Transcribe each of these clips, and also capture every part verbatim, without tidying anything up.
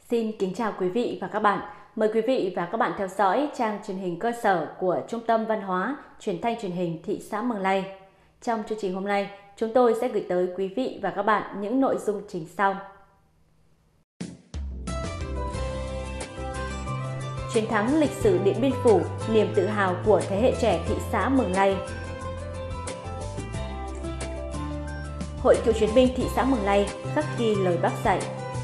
Xin kính chào quý vị và các bạn. Mời quý vị và các bạn theo dõi trang truyền hình cơ sở của Trung tâm Văn hóa Truyền thanh Truyền hình thị xã Mường Lây. Trong chương trình hôm nay, chúng tôi sẽ gửi tới quý vị và các bạn những nội dung chính sau. Chiến thắng lịch sử Điện Biên Phủ, niềm tự hào của thế hệ trẻ thị xã Mường Lây. Hội Cựu chiến binh thị xã Mường Lây khắc ghi lời Bác dạy.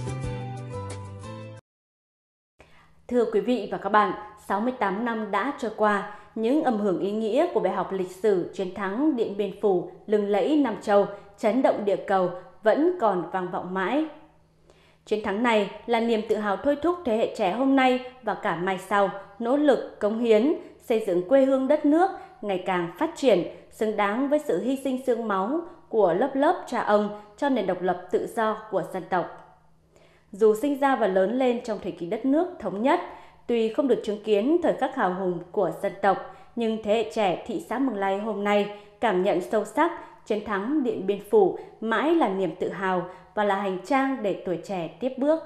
Thưa quý vị và các bạn, sáu mươi tám năm đã trôi qua, những âm hưởng ý nghĩa của bài học lịch sử chiến thắng Điện Biên Phủ lừng lẫy Nam Châu, chấn động địa cầu vẫn còn vang vọng mãi. Chiến thắng này là niềm tự hào thôi thúc thế hệ trẻ hôm nay và cả mai sau nỗ lực cống hiến, xây dựng quê hương đất nước ngày càng phát triển, xứng đáng với sự hy sinh xương máu của lớp lớp cha ông cho nền độc lập tự do của dân tộc. Dù sinh ra và lớn lên trong thời kỳ đất nước thống nhất, tuy không được chứng kiến thời khắc hào hùng của dân tộc, nhưng thế hệ trẻ thị xã Mường Lây hôm nay cảm nhận sâu sắc chiến thắng Điện Biên Phủ mãi là niềm tự hào và là hành trang để tuổi trẻ tiếp bước.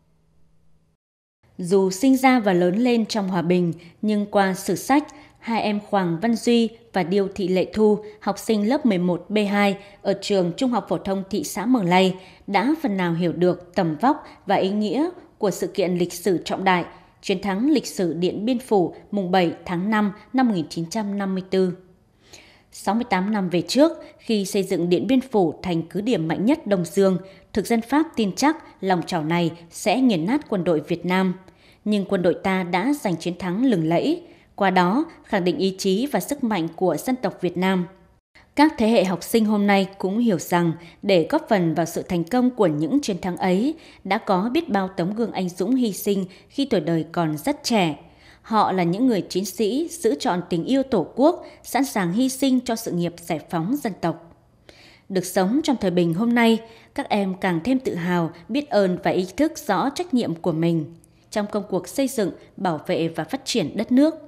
Dù sinh ra và lớn lên trong hòa bình, nhưng qua sử sách, hai em Hoàng Văn Duy và Điêu Thị Lệ Thu, học sinh lớp mười một B hai ở trường Trung học phổ thông thị xã Mường Lây đã phần nào hiểu được tầm vóc và ý nghĩa của sự kiện lịch sử trọng đại, chiến thắng lịch sử Điện Biên Phủ mùng bảy tháng năm năm một nghìn chín trăm năm mươi tư. sáu mươi tám năm về trước, khi xây dựng Điện Biên Phủ thành cứ điểm mạnh nhất Đông Dương, thực dân Pháp tin chắc lòng trào này sẽ nghiền nát quân đội Việt Nam. Nhưng quân đội ta đã giành chiến thắng lừng lẫy, qua đó khẳng định ý chí và sức mạnh của dân tộc Việt Nam. Các thế hệ học sinh hôm nay cũng hiểu rằng để góp phần vào sự thành công của những chiến thắng ấy, đã có biết bao tấm gương anh dũng hy sinh khi tuổi đời còn rất trẻ. Họ là những người chiến sĩ giữ trọn tình yêu Tổ quốc, sẵn sàng hy sinh cho sự nghiệp giải phóng dân tộc. Được sống trong thời bình hôm nay, các em càng thêm tự hào, biết ơn và ý thức rõ trách nhiệm của mình trong công cuộc xây dựng, bảo vệ và phát triển đất nước.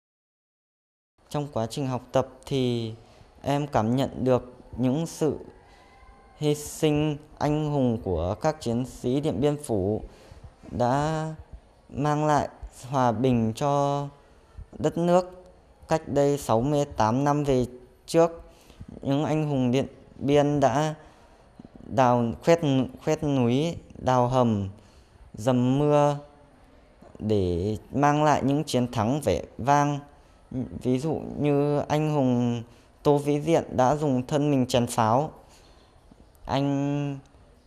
Trong quá trình học tập thì em cảm nhận được những sự hy sinh anh hùng của các chiến sĩ Điện Biên Phủ đã mang lại hòa bình cho đất nước. Cách đây sáu mươi tám năm về trước, những anh hùng Điện Biên đã đào khoét, khoét núi, đào hầm, dầm mưa để mang lại những chiến thắng vẻ vang. Ví dụ như anh hùng Tô Vĩ Diện đã dùng thân mình chém pháo, anh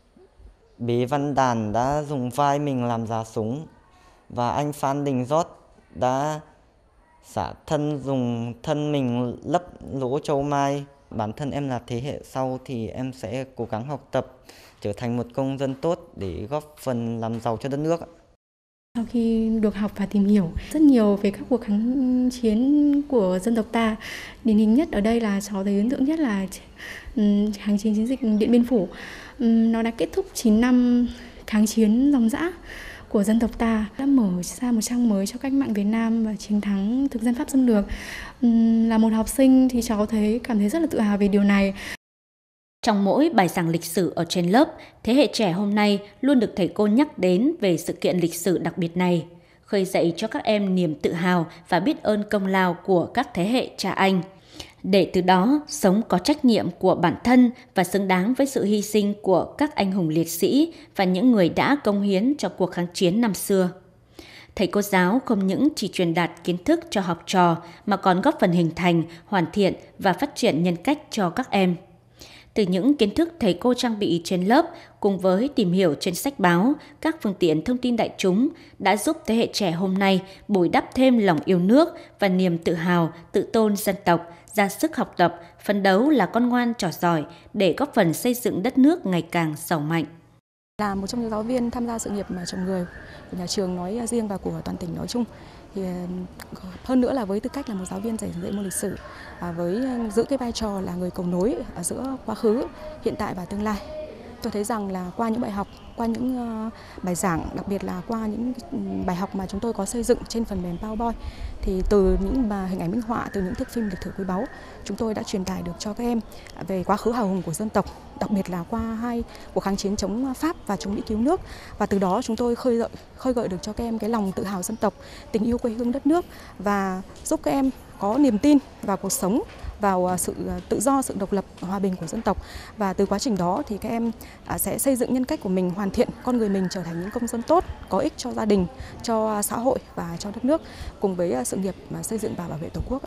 Bế Văn Đàn đã dùng vai mình làm giá súng, và anh Phan Đình Rót đã xả thân dùng thân mình lấp lỗ châu mai. Bản thân em là thế hệ sau thì em sẽ cố gắng học tập, trở thành một công dân tốt để góp phần làm giàu cho đất nước. Sau khi được học và tìm hiểu rất nhiều về các cuộc kháng chiến của dân tộc ta, điển hình nhất ở đây là cháu thấy ấn tượng nhất là kháng chiến chiến dịch Điện Biên Phủ. Nó đã kết thúc chín năm kháng chiến ròng rã của dân tộc ta, đã mở ra một trang mới cho cách mạng Việt Nam và chiến thắng thực dân Pháp xâm lược. Là một học sinh thì cháu thấy cảm thấy rất là tự hào về điều này. Trong mỗi bài giảng lịch sử ở trên lớp, thế hệ trẻ hôm nay luôn được thầy cô nhắc đến về sự kiện lịch sử đặc biệt này, khơi dậy cho các em niềm tự hào và biết ơn công lao của các thế hệ cha anh, để từ đó sống có trách nhiệm của bản thân và xứng đáng với sự hy sinh của các anh hùng liệt sĩ và những người đã cống hiến cho cuộc kháng chiến năm xưa. Thầy cô giáo không những chỉ truyền đạt kiến thức cho học trò mà còn góp phần hình thành, hoàn thiện và phát triển nhân cách cho các em. Từ những kiến thức thầy cô trang bị trên lớp cùng với tìm hiểu trên sách báo, các phương tiện thông tin đại chúng đã giúp thế hệ trẻ hôm nay bồi đắp thêm lòng yêu nước và niềm tự hào, tự tôn dân tộc, ra sức học tập, phấn đấu là con ngoan trò giỏi để góp phần xây dựng đất nước ngày càng giàu mạnh. Là một trong những giáo viên tham gia sự nghiệp mà trồng người của nhà trường nói riêng và của toàn tỉnh nói chung, thì hơn nữa là với tư cách là một giáo viên dạy dạy môn lịch sử, với giữ cái vai trò là người cầu nối ở giữa quá khứ, hiện tại và tương lai, Tôi thấy rằng là qua những bài học, qua những uh, bài giảng, đặc biệt là qua những bài học mà chúng tôi có xây dựng trên phần mềm PowerPoint, thì từ những mà hình ảnh minh họa, từ những thước phim lịch sử quý báu, chúng tôi đã truyền tải được cho các em về quá khứ hào hùng của dân tộc, đặc biệt là qua hai cuộc kháng chiến chống Pháp và chống Mỹ cứu nước. Và từ đó chúng tôi khơi gợi, khơi gợi được cho các em cái lòng tự hào dân tộc, tình yêu quê hương đất nước và giúp các em có niềm tin vào cuộc sống, vào sự tự do, sự độc lập, hòa bình của dân tộc. Và từ quá trình đó thì các em sẽ xây dựng nhân cách của mình, hoàn thiện con người mình trở thành những công dân tốt, có ích cho gia đình, cho xã hội và cho đất nước, cùng với sự nghiệp xây dựng và bảo vệ Tổ quốc.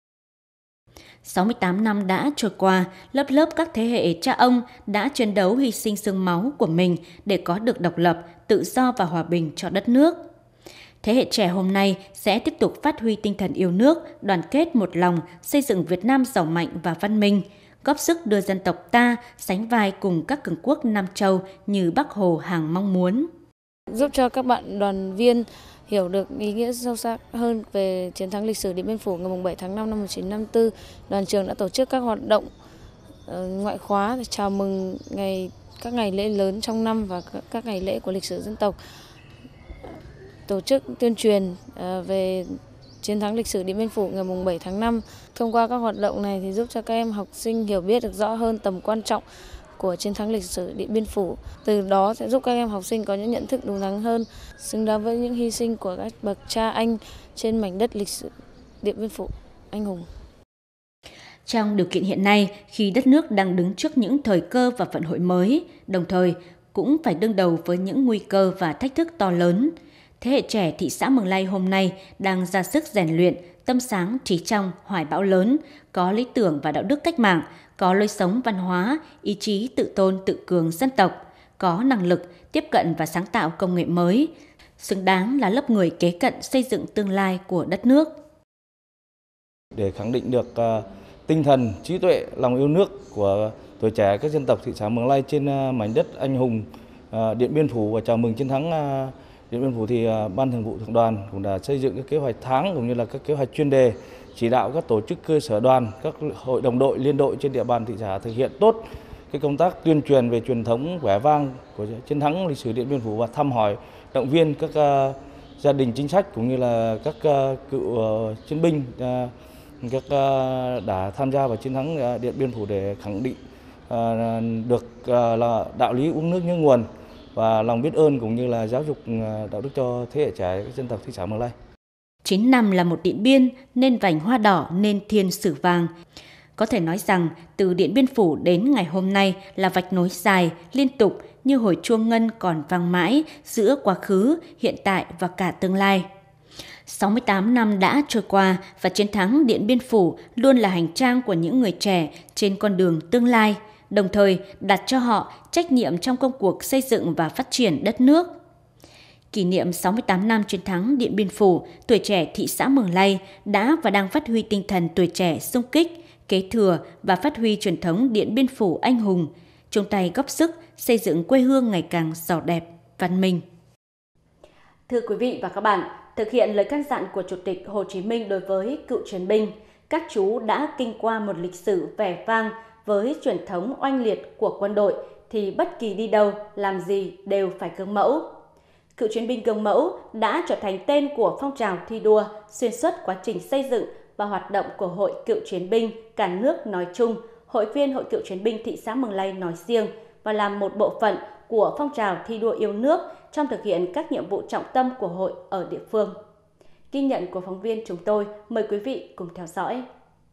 sáu mươi tám năm đã trôi qua, lớp lớp các thế hệ cha ông đã chiến đấu hy sinh xương máu của mình để có được độc lập, tự do và hòa bình cho đất nước. Thế hệ trẻ hôm nay sẽ tiếp tục phát huy tinh thần yêu nước, đoàn kết một lòng, xây dựng Việt Nam giàu mạnh và văn minh, góp sức đưa dân tộc ta sánh vai cùng các cường quốc Nam Châu như Bác Hồ hằng mong muốn. Giúp cho các bạn đoàn viên hiểu được ý nghĩa sâu sắc hơn về chiến thắng lịch sử Điện Biên Phủ ngày bảy tháng năm năm một nghìn chín trăm năm mươi tư, đoàn trường đã tổ chức các hoạt động ngoại khóa để chào mừng ngày các ngày lễ lớn trong năm và các ngày lễ của lịch sử dân tộc. Tổ chức tuyên truyền về chiến thắng lịch sử Điện Biên Phủ ngày bảy tháng năm. Thông qua các hoạt động này thì giúp cho các em học sinh hiểu biết được rõ hơn tầm quan trọng của chiến thắng lịch sử Điện Biên Phủ. Từ đó sẽ giúp các em học sinh có những nhận thức đúng đắn hơn, xứng đáng với những hy sinh của các bậc cha anh trên mảnh đất lịch sử Điện Biên Phủ anh hùng. Trong điều kiện hiện nay, khi đất nước đang đứng trước những thời cơ và vận hội mới, đồng thời cũng phải đương đầu với những nguy cơ và thách thức to lớn, thế hệ trẻ thị xã Mường Lay hôm nay đang ra sức rèn luyện, tâm sáng, trí trong, hoài bão lớn, có lý tưởng và đạo đức cách mạng, có lối sống văn hóa, ý chí tự tôn tự cường dân tộc, có năng lực tiếp cận và sáng tạo công nghệ mới, xứng đáng là lớp người kế cận xây dựng tương lai của đất nước. Để khẳng định được uh, tinh thần, trí tuệ, lòng yêu nước của tuổi trẻ các dân tộc thị xã Mường Lay trên uh, mảnh đất anh hùng uh, Điện Biên Phủ và chào mừng chiến thắng uh, Điện Biên Phủ, thì uh, Ban Thường vụ Thượng đoàn cũng đã xây dựng các kế hoạch tháng cũng như là các kế hoạch chuyên đề, chỉ đạo các tổ chức cơ sở đoàn, các hội đồng đội, liên đội trên địa bàn thị xã thực hiện tốt cái công tác tuyên truyền về truyền thống vẻ vang của chiến thắng lịch sử Điện Biên Phủ và thăm hỏi, động viên các uh, gia đình chính sách cũng như là các uh, cựu uh, chiến binh uh, các uh, đã tham gia vào chiến thắng uh, Điện Biên Phủ để khẳng định uh, được uh, là đạo lý uống nước nhớ nguồn và lòng biết ơn cũng như là giáo dục uh, đạo đức cho thế hệ trẻ các dân tộc thị xã Mường Lay. Chín năm là một Điện Biên, nên vành hoa đỏ, nên thiên sử vàng. Có thể nói rằng, từ Điện Biên Phủ đến ngày hôm nay là vạch nối dài, liên tục như hồi chuông ngân còn vang mãi giữa quá khứ, hiện tại và cả tương lai. sáu mươi tám năm đã trôi qua và chiến thắng Điện Biên Phủ luôn là hành trang của những người trẻ trên con đường tương lai, đồng thời đặt cho họ trách nhiệm trong công cuộc xây dựng và phát triển đất nước. Kỷ niệm sáu mươi tám năm chiến thắng Điện Biên Phủ, tuổi trẻ thị xã Mường Lay đã và đang phát huy tinh thần tuổi trẻ xung kích, kế thừa và phát huy truyền thống Điện Biên Phủ anh hùng, chung tay góp sức xây dựng quê hương ngày càng giàu đẹp, văn minh. Thưa quý vị và các bạn, thực hiện lời căn dặn của Chủ tịch Hồ Chí Minh đối với cựu chiến binh, các chú đã kinh qua một lịch sử vẻ vang với truyền thống oanh liệt của quân đội thì bất kỳ đi đâu, làm gì đều phải gương mẫu. Cựu chiến binh gương mẫu đã trở thành tên của phong trào thi đua xuyên suốt quá trình xây dựng và hoạt động của Hội Cựu Chiến binh cả nước nói chung, hội viên Hội Cựu Chiến binh thị xã Mường Lay nói riêng và làm một bộ phận của phong trào thi đua yêu nước trong thực hiện các nhiệm vụ trọng tâm của hội ở địa phương. Ghi nhận của phóng viên chúng tôi, mời quý vị cùng theo dõi.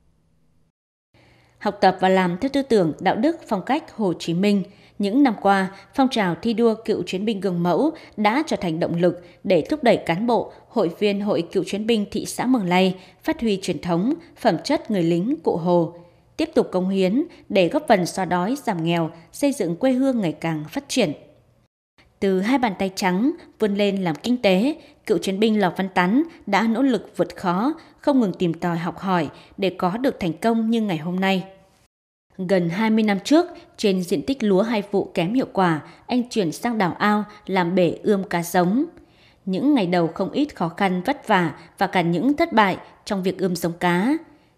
Học tập và làm theo tư tưởng đạo đức phong cách Hồ Chí Minh, những năm qua, phong trào thi đua cựu chiến binh gương mẫu đã trở thành động lực để thúc đẩy cán bộ, hội viên Hội Cựu Chiến binh thị xã Mường Lay phát huy truyền thống, phẩm chất người lính Cụ Hồ, tiếp tục cống hiến để góp phần xóa đói, giảm nghèo, xây dựng quê hương ngày càng phát triển. Từ hai bàn tay trắng vươn lên làm kinh tế, cựu chiến binh Lò Văn Tắn đã nỗ lực vượt khó, không ngừng tìm tòi học hỏi để có được thành công như ngày hôm nay. Gần hai mươi năm trước, trên diện tích lúa hai vụ kém hiệu quả, anh chuyển sang đào ao làm bể ươm cá giống. Những ngày đầu không ít khó khăn vất vả và cả những thất bại trong việc ươm giống cá.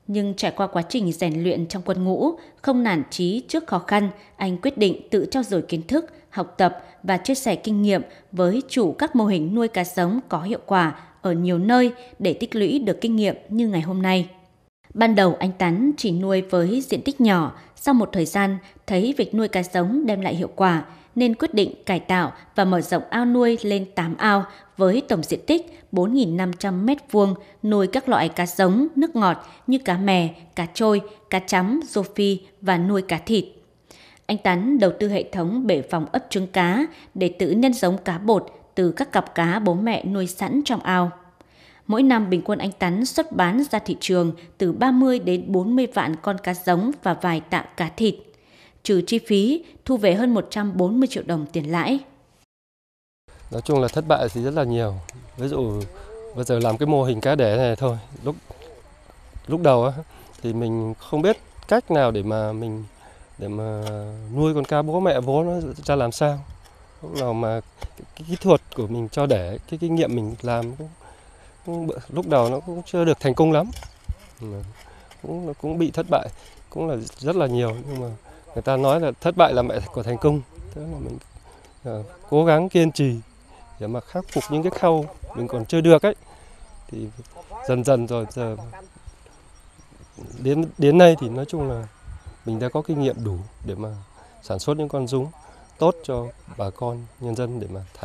Nhưng trải qua quá trình rèn luyện trong quân ngũ, không nản chí trước khó khăn, anh quyết định tự trau dồi kiến thức, học tập và chia sẻ kinh nghiệm với chủ các mô hình nuôi cá giống có hiệu quả ở nhiều nơi để tích lũy được kinh nghiệm như ngày hôm nay. Ban đầu anh Tán chỉ nuôi với diện tích nhỏ, sau một thời gian thấy việc nuôi cá giống đem lại hiệu quả nên quyết định cải tạo và mở rộng ao nuôi lên tám ao với tổng diện tích bốn nghìn năm trăm mét vuông, nuôi các loại cá giống nước ngọt như cá mè, cá trôi, cá chấm, rô phi và nuôi cá thịt. Anh Tán đầu tư hệ thống bể phòng ấp trứng cá để tự nhân giống cá bột từ các cặp cá bố mẹ nuôi sẵn trong ao. Mỗi năm bình quân anh Tán xuất bán ra thị trường từ ba mươi đến bốn mươi vạn con cá giống và vài tạ cá thịt. Trừ chi phí, thu về hơn một trăm bốn mươi triệu đồng tiền lãi. Nói chung là thất bại thì rất là nhiều. Ví dụ bây giờ làm cái mô hình cá đẻ này thôi, lúc lúc đầu á, thì mình không biết cách nào để mà mình để mà nuôi con cá bố mẹ vố nó ra làm sao. Lúc nào mà cái, cái kỹ thuật của mình cho đẻ, cái kinh nghiệm mình làm cũng, cũng, lúc đầu nó cũng chưa được thành công lắm, cũng nó cũng bị thất bại, cũng là rất là nhiều. Nhưng mà người ta nói là thất bại là mẹ của thành công, thế là mình uh, cố gắng kiên trì để mà khắc phục những cái khâu mình còn chưa được ấy, thì dần dần rồi giờ đến đến nay thì nói chung là mình đã có kinh nghiệm đủ để mà sản xuất những con giống tốt cho bà con nhân dân để mà thả.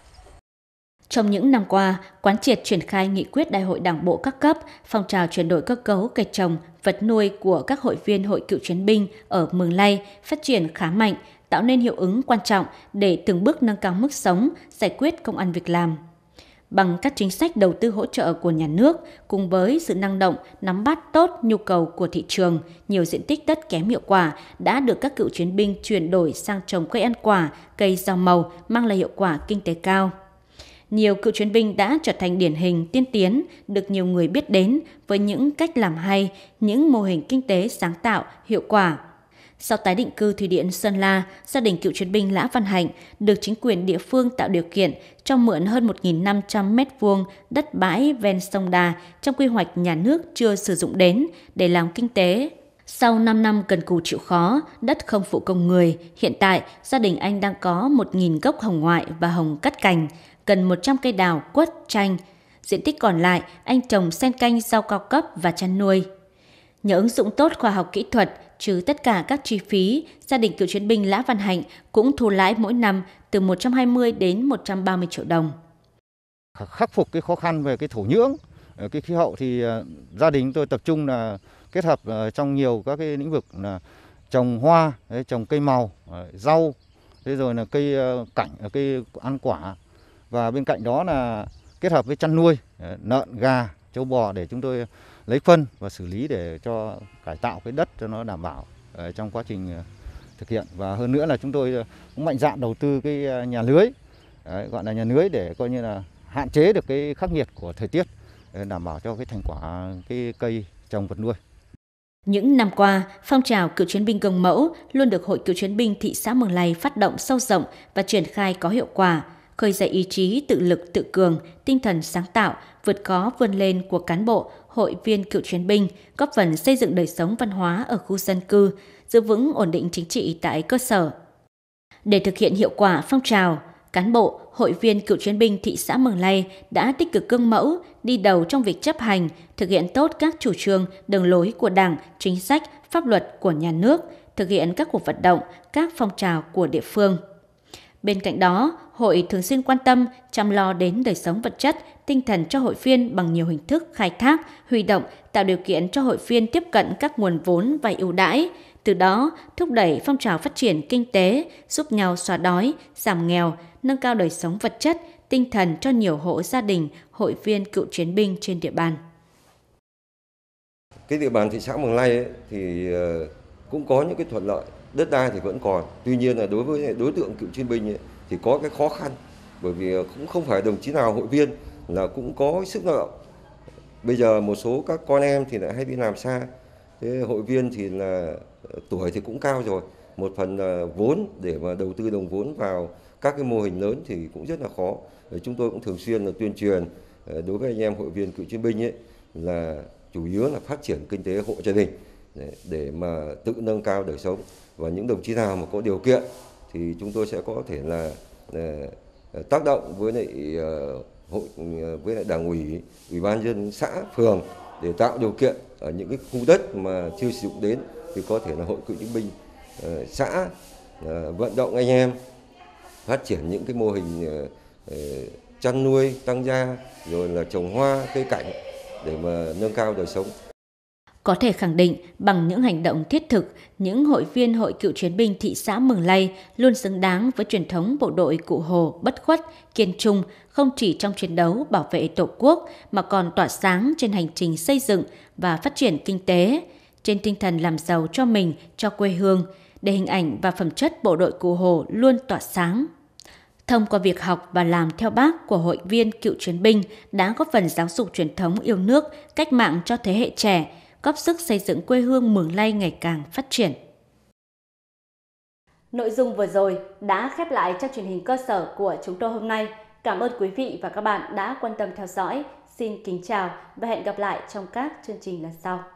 Trong những năm qua, quán triệt triển khai nghị quyết Đại hội Đảng bộ các cấp, phong trào chuyển đổi cơ cấu cây trồng, vật nuôi của các hội viên Hội Cựu Chiến binh ở Mường Lay phát triển khá mạnh, tạo nên hiệu ứng quan trọng để từng bước nâng cao mức sống, giải quyết công ăn việc làm. Bằng các chính sách đầu tư hỗ trợ của nhà nước, cùng với sự năng động, nắm bắt tốt nhu cầu của thị trường, nhiều diện tích đất kém hiệu quả đã được các cựu chiến binh chuyển đổi sang trồng cây ăn quả, cây rau màu, mang lại hiệu quả kinh tế cao. Nhiều cựu chiến binh đã trở thành điển hình tiên tiến, được nhiều người biết đến với những cách làm hay, những mô hình kinh tế sáng tạo, hiệu quả. Sau tái định cư thủy điện Sơn La, gia đình cựu chiến binh Lã Văn Hạnh được chính quyền địa phương tạo điều kiện cho mượn hơn một nghìn năm trăm mét vuông đất bãi ven sông Đà trong quy hoạch nhà nước chưa sử dụng đến để làm kinh tế. Sau năm năm cần cù chịu khó, đất không phụ công người, hiện tại gia đình anh đang có một nghìn gốc hồng ngoại và hồng cắt cành, gần một trăm cây đào, quất, chanh. Diện tích còn lại, anh trồng xen canh rau cao cấp và chăn nuôi. Nhờ ứng dụng tốt khoa học kỹ thuật, trừ tất cả các chi phí, gia đình cựu chiến binh Lã Văn Hạnh cũng thu lãi mỗi năm từ một trăm hai mươi đến một trăm ba mươi triệu đồng. Khắc phục cái khó khăn về cái thổ nhưỡng, cái khí hậu thì gia đình tôi tập trung là kết hợp trong nhiều các cái lĩnh vực là trồng hoa, trồng cây màu, rau, thế rồi là cây cảnh, cây ăn quả, và bên cạnh đó là kết hợp với chăn nuôi lợn, gà, trâu bò để chúng tôi lấy phân và xử lý để cho cải tạo cái đất cho nó đảm bảo trong quá trình thực hiện. Và hơn nữa là chúng tôi cũng mạnh dạn đầu tư cái nhà lưới, gọi là nhà lưới để coi như là hạn chế được cái khắc nghiệt của thời tiết, đảm bảo cho cái thành quả cái cây trồng vật nuôi. Những năm qua, phong trào cựu chiến binh gương mẫu luôn được Hội Cựu chiến binh thị xã Mường Lay phát động sâu rộng và triển khai có hiệu quả, khơi dậy ý chí tự lực tự cường, tinh thần sáng tạo, vượt khó vươn lên của cán bộ, hội viên cựu chiến binh, góp phần xây dựng đời sống văn hóa ở khu dân cư, giữ vững ổn định chính trị tại cơ sở. Để thực hiện hiệu quả phong trào, cán bộ, hội viên cựu chiến binh thị xã Mường Lay đã tích cực gương mẫu, đi đầu trong việc chấp hành, thực hiện tốt các chủ trương, đường lối của Đảng, chính sách, pháp luật của nhà nước, thực hiện các cuộc vận động, các phong trào của địa phương. Bên cạnh đó, hội thường xuyên quan tâm, chăm lo đến đời sống vật chất, tinh thần cho hội viên bằng nhiều hình thức khai thác, huy động, tạo điều kiện cho hội viên tiếp cận các nguồn vốn và ưu đãi, từ đó thúc đẩy phong trào phát triển kinh tế, giúp nhau xóa đói, giảm nghèo, nâng cao đời sống vật chất, tinh thần cho nhiều hộ gia đình, hội viên cựu chiến binh trên địa bàn. Cái địa bàn thị xã Mường Lay ấy, thì cũng có những cái thuận lợi, đất đai thì vẫn còn. Tuy nhiên là đối với đối tượng cựu chiến binh ấy, thì có cái khó khăn, bởi vì cũng không phải đồng chí nào hội viên là cũng có sức lao động. Bây giờ một số các con em thì lại hay đi làm xa, thế hội viên thì là tuổi thì cũng cao rồi, một phần là vốn để mà đầu tư đồng vốn vào các cái mô hình lớn thì cũng rất là khó. Chúng tôi cũng thường xuyên là tuyên truyền đối với anh em hội viên cựu chiến binh ấy là chủ yếu là phát triển kinh tế hộ gia đình để, để mà tự nâng cao đời sống. Và những đồng chí nào mà có điều kiện thì chúng tôi sẽ có thể là uh, tác động với lại uh, hội với lại đảng ủy, ủy ban nhân dân xã, phường để tạo điều kiện ở những cái khu đất mà chưa sử dụng đến thì có thể là hội cựu chiến binh uh, xã uh, vận động anh em phát triển những cái mô hình uh, uh, chăn nuôi tăng gia, rồi là trồng hoa cây cảnh để mà nâng cao đời sống. Có thể khẳng định bằng những hành động thiết thực, những hội viên Hội Cựu Chiến binh thị xã Mường Lây luôn xứng đáng với truyền thống bộ đội Cụ Hồ bất khuất, kiên trung, không chỉ trong chiến đấu bảo vệ Tổ quốc mà còn tỏa sáng trên hành trình xây dựng và phát triển kinh tế, trên tinh thần làm giàu cho mình, cho quê hương, để hình ảnh và phẩm chất bộ đội Cụ Hồ luôn tỏa sáng. Thông qua việc học và làm theo Bác của hội viên cựu chiến binh đã góp phần giáo dục truyền thống yêu nước, cách mạng cho thế hệ trẻ, góp sức xây dựng quê hương Mường Lây ngày càng phát triển. Nội dung vừa rồi đã khép lại cho truyền hình cơ sở của chúng tôi hôm nay. Cảm ơn quý vị và các bạn đã quan tâm theo dõi. Xin kính chào và hẹn gặp lại trong các chương trình lần sau.